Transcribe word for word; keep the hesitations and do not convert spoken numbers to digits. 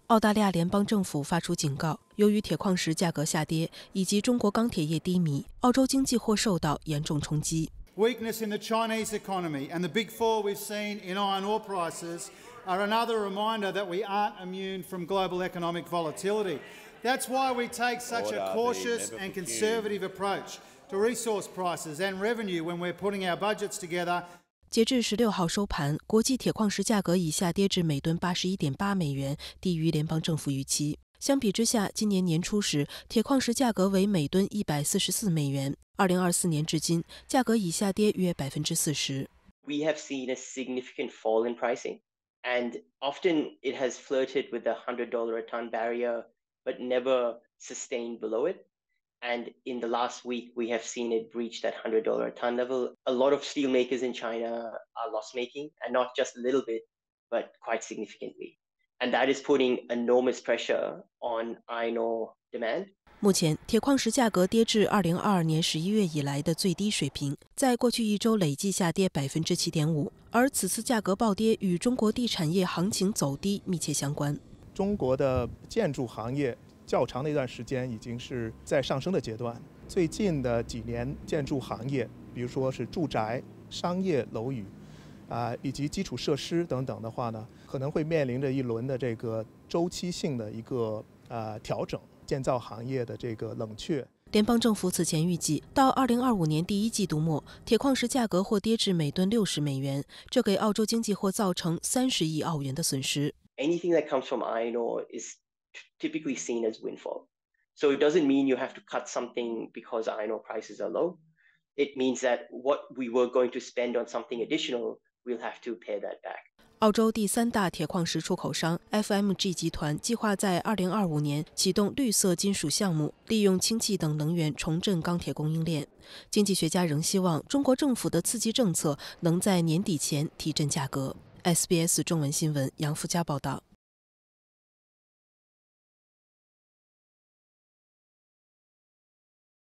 澳大利亚联邦政府发出警告，由于铁矿石价格下跌以及中国钢铁业低迷，澳洲经济或受到严重冲击。 Weakness in the Chinese economy and the big fall we've seen in iron ore prices are another reminder that we aren't immune from global economic volatility. That's why we take such a cautious and conservative approach to resource prices and revenue when we're putting our budgets together. 截至十六号收盘，国际铁矿石价格已下跌至每吨八十一点八美元，低于联邦政府预期。相比之下，今年年初时，铁矿石价格为每吨一百四十四美元。二零二四年至今，价格已下跌约百分之四十。 We have seen a significant fall in pricing, and often it has flirted with the hundred dollar a ton barrier, but never sustained below it. And in the last week, we have seen it breach that hundred dollar a ton level. A lot of steel makers in China are loss making, and not just a little bit, but quite significantly. And that is putting enormous pressure on iron ore demand. 目前，铁矿石价格跌至二零二二年十一月以来的最低水平，在过去一周累计下跌百分之七点五。而此次价格暴跌与中国地产业行情走低密切相关。 中国的建筑行业较长的一段时间已经是在上升的阶段。最近的几年，建筑行业，比如说是住宅、商业楼宇，啊、呃，以及基础设施等等的话呢，可能会面临着一轮的这个周期性的一个呃调整。建造行业的这个冷却。 联邦政府此前预计，到二零二五年第一季度末，铁矿石价格或跌至每吨六十美元，这给澳洲经济或造成三十亿澳元的损失。 Anything that comes from iron ore is typically seen as windfall. So it doesn't mean you have to cut something because iron ore prices are low. It means that what we were going to spend on something additional, we'll have to pay that back. 澳洲第三大铁矿石出口商 F M G 集团计划在二零二五年启动绿色金属项目，利用氢气等能源重振钢铁供应链。经济学家仍希望中国政府的刺激政策能在年底前提振价格。S B S 中文新闻杨富佳报道。